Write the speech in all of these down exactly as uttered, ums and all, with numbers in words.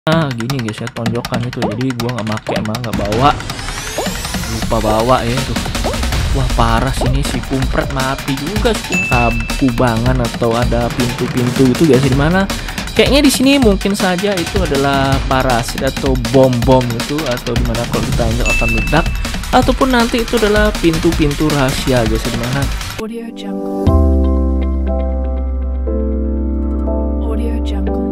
Nah gini guys ya, tonjokan itu, jadi gua nggak make, emang nggak bawa, lupa bawa ya tuh. Wah parah sini si kumpret, mati juga si kubangan atau ada pintu-pintu itu guys, di mana kayaknya di sini mungkin saja itu adalah parasit atau bom-bom gitu, atau dimana kalau kita injak akan meledak, ataupun nanti itu adalah pintu-pintu rahasia guys, di mana Audio Jungle. Audio Jungle.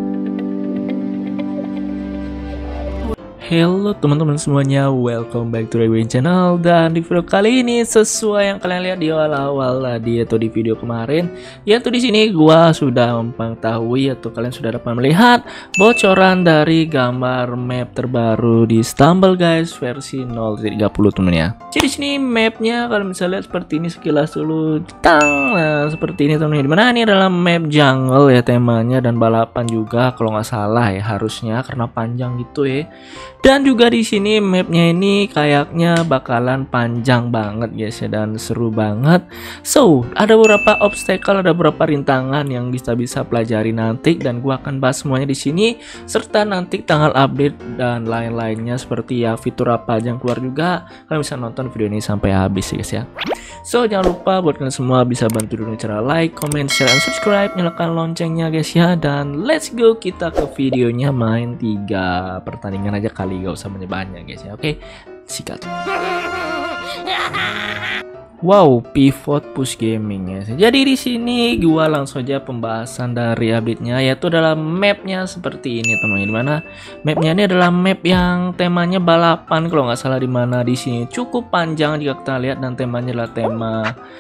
Halo teman-teman semuanya, welcome back to Rewind Channel. Dan di video kali ini sesuai yang kalian lihat di awal-awal tadi atau di video kemarin, yaitu di sini gua sudah mengetahui atau kalian sudah dapat melihat bocoran dari gambar map terbaru di Stumble guys, versi nol titik tiga puluh temen ya. Jadi sini mapnya kalian bisa lihat seperti ini sekilas dulu, tang, nah seperti ini temen ya. Dimana ini adalah map jungle ya temanya, dan balapan juga kalau nggak salah ya harusnya, karena panjang gitu ya. Dan juga di sini mapnya ini kayaknya bakalan panjang banget guys ya, dan seru banget. So ada beberapa obstacle, ada beberapa rintangan yang bisa bisa pelajari nanti, dan gua akan bahas semuanya di sini, serta nanti tanggal update dan lain-lainnya seperti ya fitur apa aja yang keluar juga. Kalian bisa nonton video ini sampai habis ya guys ya. So jangan lupa buat kalian semua bisa bantu dulu cara like, comment, share, dan subscribe, nyalakan loncengnya guys ya. Dan let's go, kita ke videonya. Main tiga pertandingan aja kali, gak usah banyak-banyak guys ya. Oke, sikat. Wow, pivot push gaming ya. Jadi di sini gua langsung aja pembahasan dari update-nya, yaitu adalah mapnya seperti ini teman-teman. Dimana mapnya ini adalah map yang temanya balapan kalau nggak salah, dimana di sini cukup panjang jika kita lihat, dan temanya adalah tema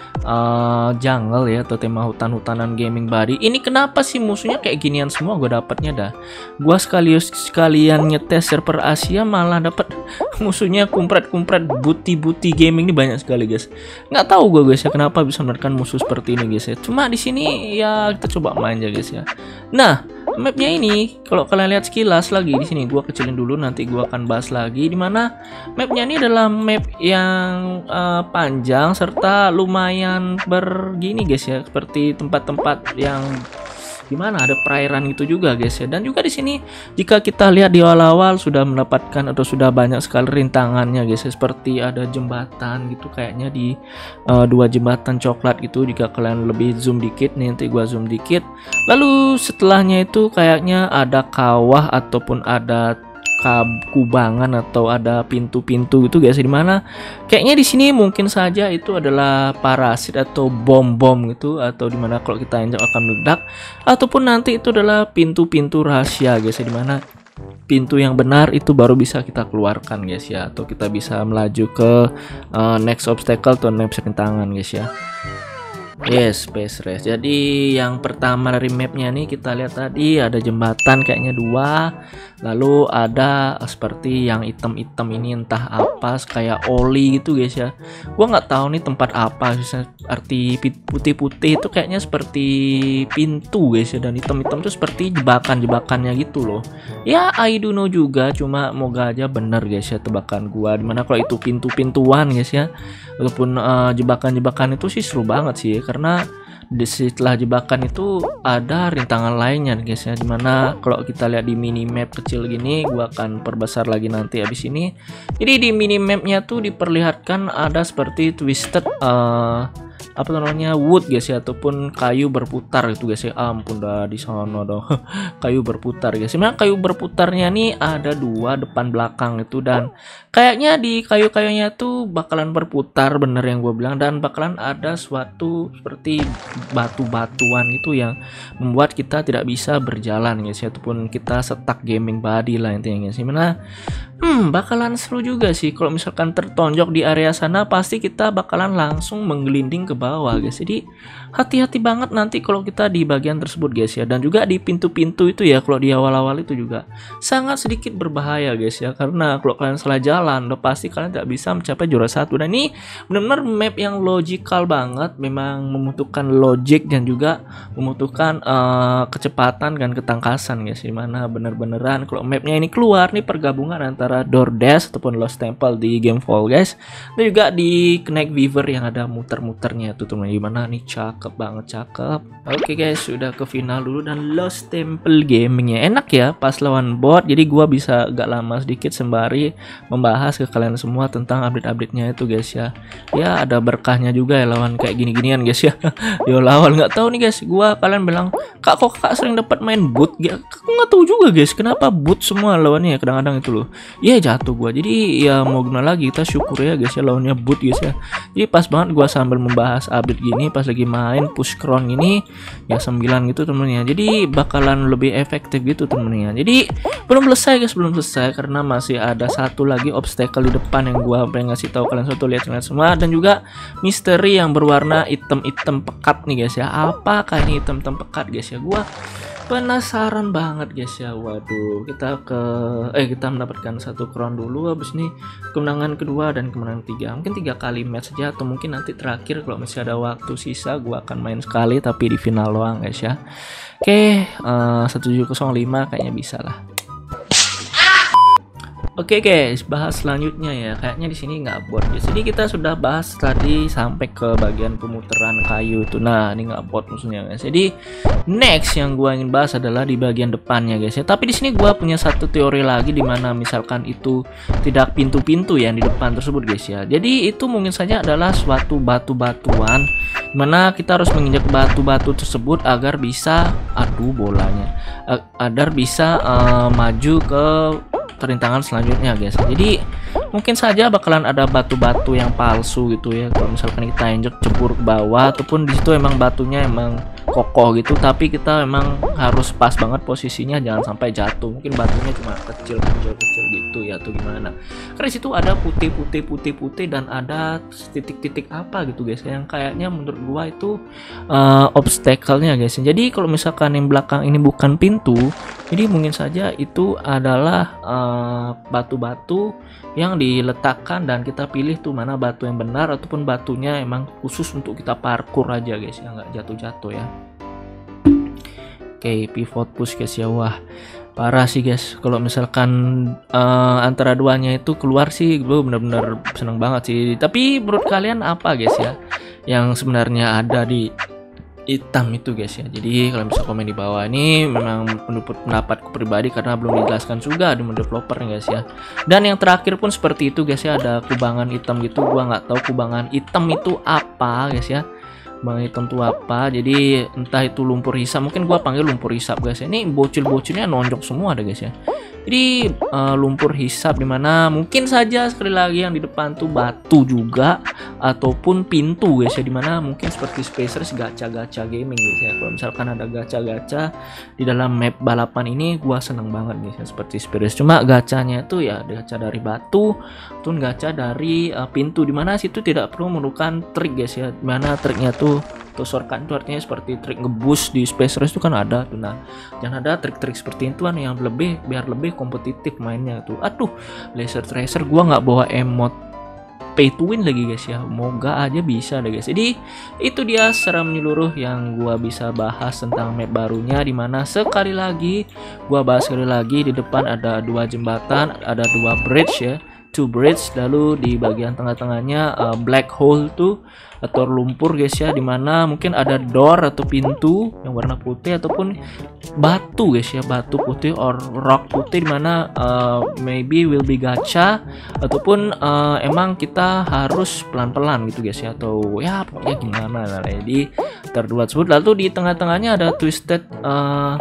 uh, jungle ya, atau tema hutan-hutanan gaming body. Ini kenapa sih musuhnya kayak ginian semua? Gue dapatnya dah. Gua sekalius sekalian ngetes server Asia malah dapat musuhnya kumpret-kumpret, buti-buti gaming ini banyak sekali guys. Nggak tahu gue guys ya kenapa bisa menekan musuh seperti ini guys ya. Cuma di sini ya kita coba main aja guys ya. Nah mapnya ini kalau kalian lihat sekilas lagi di sini, gue kecilin dulu, nanti gue akan bahas lagi. Dimana mapnya ini adalah map yang uh, panjang serta lumayan bergini guys ya, seperti tempat-tempat yang gimana, ada perairan gitu juga guys ya. Dan juga di sini jika kita lihat di awal-awal sudah mendapatkan atau sudah banyak sekali rintangannya guys ya, seperti ada jembatan gitu kayaknya di uh, dua jembatan coklat gitu. Jika kalian lebih zoom dikit nih, nanti gua zoom dikit, lalu setelahnya itu kayaknya ada kawah ataupun ada kubangan atau ada pintu-pintu gitu guys, dimana kayaknya di sini mungkin saja itu adalah parasit atau bom-bom gitu, atau dimana kalau kita injak akan meledak, ataupun nanti itu adalah pintu-pintu rahasia guys, dimana pintu yang benar itu baru bisa kita keluarkan guys ya, atau kita bisa melaju ke uh, next obstacle atau next rintangan guys ya. Yes, space race. Jadi yang pertama dari mapnya nih kita lihat tadi ada jembatan kayaknya dua, lalu ada seperti yang hitam-hitam ini entah apa, kayak oli gitu guys ya. Gua nggak tahu nih tempat apa, arti putih-putih itu kayaknya seperti pintu guys ya, dan hitam-hitam itu seperti jebakan-jebakannya gitu loh. Ya I don't know juga, cuma moga aja bener guys ya tebakan gua. Dimana kalau itu pintu-pintuan guys ya, ataupun uh, jebakan-jebakan itu sih seru banget sih, karena di setelah jebakan itu ada rintangan lainnya guys ya, dimana kalau kita lihat di minimap kecil gini, gua akan perbesar lagi nanti habis ini. Jadi di minimapnya tuh diperlihatkan ada seperti twisted uh, apa namanya wood guys ya, ataupun kayu berputar itu guys ya. Ampun dah di sana dong. Kayu berputar guys. Sebenarnya kayu berputarnya nih ada dua, depan belakang itu, dan kayaknya di kayu-kayunya tuh bakalan berputar bener yang gue bilang, dan bakalan ada suatu seperti batu-batuan itu yang membuat kita tidak bisa berjalan guys ya, ataupun kita stuck gaming body lah intinya guys. Gimana? Hmm, bakalan seru juga sih kalau misalkan tertonjok di area sana, pasti kita bakalan langsung menggelinding ke bawah guys. Jadi hati-hati banget nanti kalau kita di bagian tersebut guys ya. Dan juga di pintu-pintu itu ya, kalau di awal-awal itu juga sangat sedikit berbahaya guys ya, karena kalau kalian salah jalan udah pasti kalian tidak bisa mencapai juara satu. Dan ini benar-benar map yang logical banget, memang membutuhkan logic dan juga membutuhkan uh, kecepatan dan ketangkasan guys. Dimana bener-beneran kalau mapnya ini keluar nih pergabungan antara antara DoorDash ataupun Lost Temple di Gamefall guys. Dan juga di Connect Weaver yang ada muter-muternya tuh teman. Gimana nih, cakep banget, cakep. Oke guys, sudah ke final dulu dan Lost Temple gamingnya enak ya pas lawan bot. Jadi gua bisa agak lama sedikit sembari membahas ke kalian semua tentang update-update-nya itu guys ya. Ya ada berkahnya juga ya lawan kayak gini-ginian guys ya. Di awal nggak tahu nih guys, gua kalian bilang kak kok kakak sering dapat main boot ya, aku nggak tahu juga guys kenapa boot semua lawannya kadang-kadang itu loh. Iya jatuh gua, jadi ya mau gimana lagi, kita syukur ya guys ya lawannya boot guys ya. Jadi pas banget gua sambil membahas update gini pas lagi main push crown ini ya sembilan gitu temennya, jadi bakalan lebih efektif gitu temennya. Jadi belum selesai guys, belum selesai karena masih ada satu lagi obstacle di depan yang gua pengen ngasih tahu kalian satu, lihat-lihat semua. Dan juga misteri yang berwarna hitam-hitam pekat nih guys ya. Apakah ini hitam-hitam pekat guys ya, gua penasaran banget guys ya. Waduh, kita ke eh kita mendapatkan satu crown dulu, habis ini kemenangan kedua dan kemenangan tiga, mungkin tiga kali match saja, atau mungkin nanti terakhir kalau masih ada waktu sisa gua akan main sekali tapi di final doang guys ya. Oke, uh, satu tujuh nol lima kayaknya bisa lah. Oke guys, bahas selanjutnya ya. Kayaknya di sini nggak bot guys. Jadi kita sudah bahas tadi sampai ke bagian pemuteran kayu itu. Nah, ini nggak bot maksudnya guys. Jadi next yang gua ingin bahas adalah di bagian depannya guys ya. Tapi di sini gua punya satu teori lagi, dimana misalkan itu tidak pintu-pintu yang di depan tersebut guys ya. Jadi itu mungkin saja adalah suatu batu-batuan, dimana kita harus menginjak batu-batu tersebut agar bisa, aduh bolanya, agar bisa uh, maju ke rintangan selanjutnya guys. Jadi mungkin saja bakalan ada batu-batu yang palsu gitu ya. Kalau misalkan kita injek cebur ke bawah, ataupun di situ emang batunya emang kokoh gitu, tapi kita emang harus pas banget posisinya, jangan sampai jatuh. Mungkin batunya cuma kecil kecil kecil gitu ya, atau gimana. Karena di situ ada putih putih putih putih dan ada titik-titik apa gitu guys, yang kayaknya menurut gua itu uh, obstacle-nya guys. Jadi kalau misalkan yang belakang ini bukan pintu, jadi mungkin saja itu adalah batu-batu uh, yang diletakkan dan kita pilih tuh mana batu yang benar, ataupun batunya emang khusus untuk kita parkur aja guys ya, nggak jatuh-jatuh ya. Oke, okay, pivot push guys ya. Wah parah sih guys, kalau misalkan uh, antara duanya itu keluar sih gue bener-bener seneng banget sih. Tapi menurut kalian apa guys ya yang sebenarnya ada di hitam itu guys ya? Jadi kalau bisa komen di bawah. Ini memang menurut pendapatku pribadi karena belum dijelaskan juga di developer guys ya. Dan yang terakhir pun seperti itu guys ya, ada kubangan hitam gitu. Gua nggak tahu kubangan hitam itu apa guys ya. Kubangan hitam itu apa? Jadi entah itu lumpur hisap, mungkin gua panggil lumpur hisap guys ya. Ini bocil-bocilnya nonjok semua ada guys ya. Jadi uh, lumpur hisap, dimana mungkin saja sekali lagi yang di depan tuh batu juga ataupun pintu guys ya, dimana mungkin seperti Spacers gacha-gacha gaming guys ya. Kalau misalkan ada gacha-gacha di dalam map balapan ini, gua seneng banget guys ya, seperti Spacers. Cuma gacanya itu ya gacha dari batu tuh gacha dari uh, pintu, dimana situ tidak perlu memerlukan trik guys ya. Dimana triknya tuh atau shortcut itu artinya seperti trik ngeboost di Space Race itu kan ada tuh. Nah, jangan ada trik-trik seperti itu kan yang lebih biar lebih kompetitif mainnya tuh. Aduh, laser tracer gua nggak bawa emot pay to win lagi guys ya. Moga aja bisa deh guys. Jadi itu dia secara menyeluruh yang gua bisa bahas tentang map barunya, dimana sekali lagi gua bahas sekali lagi, di depan ada dua jembatan, ada dua bridge ya, two bridge, lalu di bagian tengah-tengahnya uh, black hole tuh atau lumpur guys ya, dimana mungkin ada door atau pintu yang warna putih ataupun batu guys ya, batu putih or rock putih, dimana uh, maybe will be gacha ataupun uh, emang kita harus pelan-pelan gitu guys ya, atau ya pokoknya gimana lah. Jadi terdua tersebut, lalu di tengah-tengahnya ada twisted uh,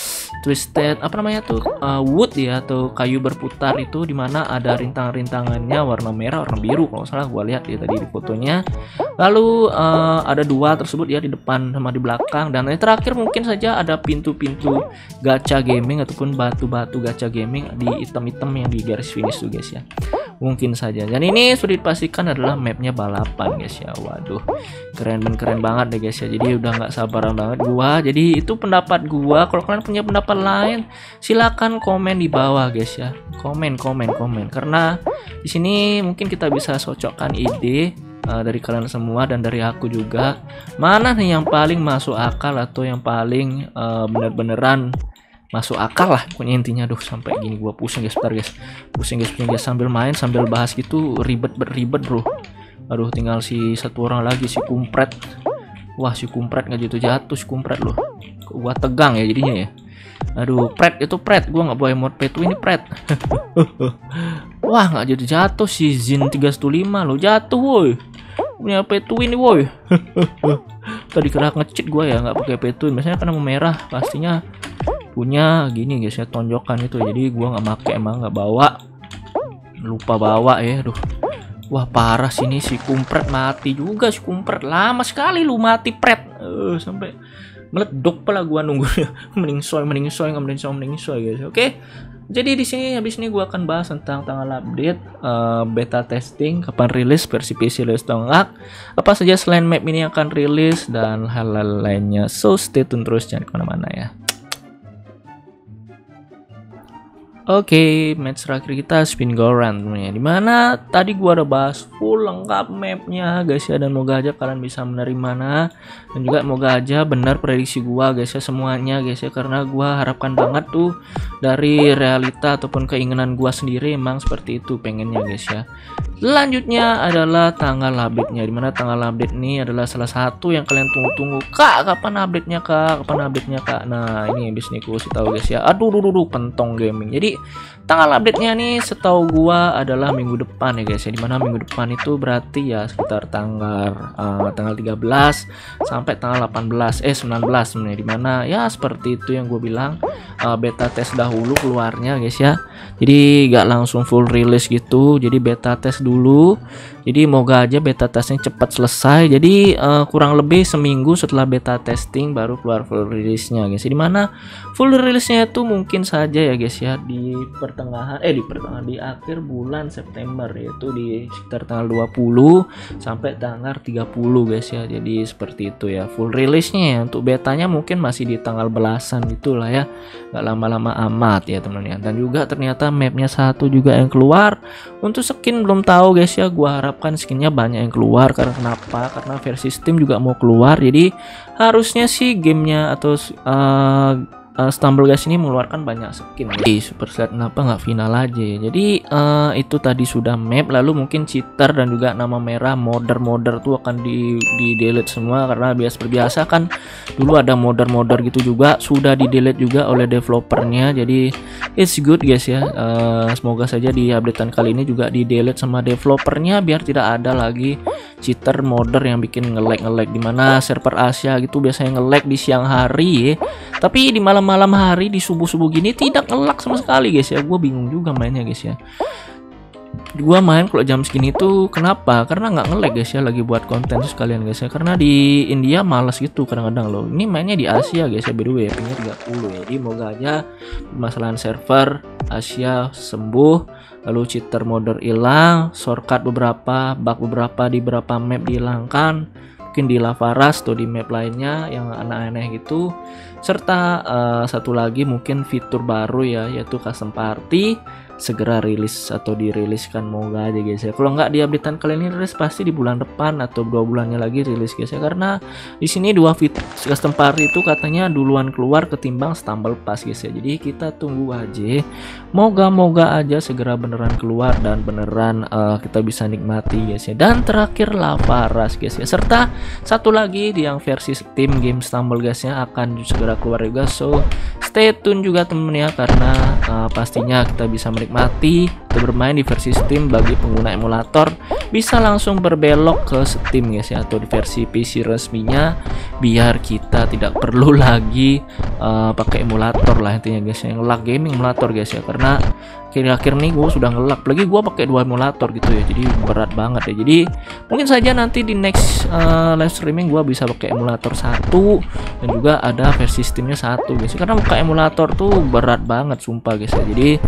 twisted apa namanya tuh uh, wood ya, atau kayu berputar itu, dimana ada rintang-rintangannya warna merah warna biru kalau salah gua lihat ya tadi di fotonya. Lalu uh, ada dua tersebut ya, di depan sama di belakang. Dan yang terakhir mungkin saja ada pintu-pintu gacha gaming ataupun batu-batu gacha gaming di item-item yang di garis finish tuh guys ya, mungkin saja. Dan ini sudah dipastikan adalah mapnya balapan guys ya. Waduh, keren dan keren banget deh guys ya. Jadi udah nggak sabaran banget gua. Jadi itu pendapat gua. Kalau kalian punya pendapat lain, silakan komen di bawah guys ya. Komen, komen, komen. Karena di sini mungkin kita bisa cocokkan ide uh, dari kalian semua dan dari aku juga. Mana nih yang paling masuk akal atau yang paling uh, bener-beneran masuk akal lah pokoknya intinya. Duh sampai gini gua pusing guys, bentar guys, pusing guys, pusing guys, sambil main sambil bahas gitu ribet berribet bro. Aduh tinggal si satu orang lagi, si kumpret. Wah si kumpret nggak jatuh jatuh si kumpret loh. Gua tegang ya jadinya ya. Aduh pret itu pret, gua nggak boleh mod P dua ini pret. Wah nggak jatuh jatuh si Zin tiga satu lima lo jatuh woi, punya P dua ini woi. Tadi kira nge-cheat gua ya nggak pakai P dua, biasanya kan mau merah pastinya punya gini guys ya, tonjokan itu. Jadi gua nggak pakai, emang nggak bawa, lupa bawa ya. Aduh wah parah sini si kumpret mati juga, si kumpret lama sekali lu mati pret. Uh, sampai meleduk pala gua nunggunya. Mending soy mending soy nggak mending soy mending soy guys. Oke okay? Jadi di sini habis ini gua akan bahas tentang tanggal update, uh, beta testing, kapan rilis versi P C rilis atau enggak, apa saja selain map ini akan rilis dan hal-hal lainnya. So stay tune terus, jangan kemana-mana ya. Oke, okay, match terakhir kita spin go round temennya. Dimana tadi gua udah bahas full lengkap mapnya guys ya, dan moga aja kalian bisa menerimanya, dan juga moga aja benar prediksi gua guys ya semuanya guys ya, karena gua harapkan banget tuh dari realita ataupun keinginan gua sendiri emang seperti itu pengennya guys ya. Selanjutnya adalah tanggal update-nya, dimana tanggal update ini adalah salah satu yang kalian tunggu-tunggu. Kak, kapan update-nya kak? Kapan update-nya kak? Nah ini habis nih gua kasih tahu guys ya. Aduh, duh, duh, duh, pentong gaming. Jadi tanggal update-nya nih setahu gua adalah minggu depan ya guys ya, dimana minggu depan itu berarti ya sekitar tanggal uh, tanggal tiga belas sampai tanggal delapan belas eh sembilan belas sebenarnya, dimana ya seperti itu yang gue bilang, uh, beta test dahulu keluarnya guys ya. Jadi gak langsung full release gitu, jadi beta test dulu. Jadi moga aja beta testnya cepat selesai. Jadi uh, kurang lebih seminggu setelah beta testing baru keluar full release-nya guys. Dimana full release-nya itu mungkin saja ya guys ya di pertengahan eh di pertengahan di akhir bulan September, yaitu di sekitar tanggal dua puluh sampai tanggal tiga puluh guys ya. Jadi seperti itu ya full release-nya ya. Untuk betanya mungkin masih di tanggal belasan gitulah ya. Gak lama-lama amat ya teman-teman. Dan juga ternyata mapnya satu juga yang keluar. Untuk skin belum tahu guys ya, gua harapkan skinnya banyak yang keluar. Karena kenapa? Karena versi Steam juga mau keluar, jadi harusnya sih gamenya atau uh, uh, Stumble Guys ini mengeluarkan banyak skin. Jadi Supercell kenapa nggak final aja ya? Jadi uh, itu tadi sudah map, lalu mungkin cheater dan juga nama merah modder-modder tuh akan di, di delete semua, karena biasa berbiasa kan dulu ada modder-modder gitu juga sudah di delete juga oleh developernya. Jadi it's good guys ya, uh, semoga saja di updatean kali ini juga di delete sama developernya biar tidak ada lagi cheater modder yang bikin nge-lag nge-lag, dimana server Asia gitu biasanya nge-lag di siang hari ya, tapi di malam-malam hari di subuh-subuh gini tidak nge-lag sama sekali guys ya. Gue bingung juga mainnya guys ya. Gua main kalau jam segini tuh kenapa? Karena nggak nge-lag guys ya, lagi buat konten sekalian guys ya. Karena di India males gitu kadang-kadang loh. Ini mainnya di Asia guys ya, by the way, pingnya tiga puluh ya. Jadi moga aja permasalahan server Asia sembuh, lalu cheater modder hilang, shortcut beberapa, bug beberapa di beberapa map dihilangkan, mungkin di Lavaras atau di map lainnya yang aneh-aneh gitu. Serta uh, satu lagi mungkin fitur baru ya, yaitu custom party segera rilis atau diriliskan, moga aja guys ya. Kalau nggak di updatean kali ini rilis pasti di bulan depan atau dua bulannya lagi rilis guys ya, karena di sini dua fitur custom party itu katanya duluan keluar ketimbang Stumble Pass guys ya. Jadi kita tunggu aja, moga-moga aja segera beneran keluar dan beneran uh, kita bisa nikmati guys ya. Dan terakhir Lavaras guys ya, serta satu lagi di yang versi Steam game Stumble guysnya akan segera keluar juga. So stay tune juga temen ya, karena uh, pastinya kita bisa menikmati atau bermain di versi Steam. Bagi pengguna emulator bisa langsung berbelok ke Steam guys ya, atau di versi P C resminya, biar kita tidak perlu lagi uh, pakai emulator lah intinya guys ya, ngelak gaming emulator guys ya. Karena akhir-akhir nih gue sudah ngelak, lagi gue pakai dua emulator gitu ya, jadi berat banget ya. Jadi mungkin saja nanti di next uh, live streaming gue bisa pakai emulator satu dan juga ada versi Steamnya satu guys, karena buka emulator tuh berat banget sumpah guys ya. Jadi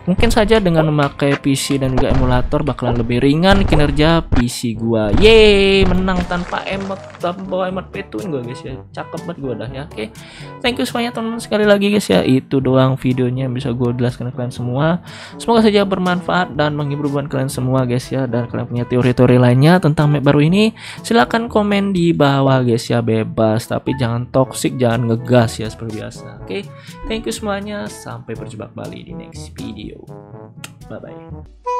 Mungkin saja dengan memakai P C dan juga emulator bakalan lebih ringan kinerja P C gua. Yeay, menang tanpa emot, tanpa emot petun gua guys ya. Cakep banget gua dah ya. Oke. Thank you semuanya teman-teman, sekali lagi guys ya. Itu doang videonya yang bisa gua jelaskan ke kalian semua. Semoga saja bermanfaat dan menghibur buat kalian semua guys ya. Dan kalian punya teori-teori lainnya tentang map baru ini, silahkan komen di bawah guys ya, bebas. Tapi jangan toxic, jangan ngegas ya seperti biasa. Oke. Thank you semuanya. Sampai berjumpa kembali di next video. Bye bye.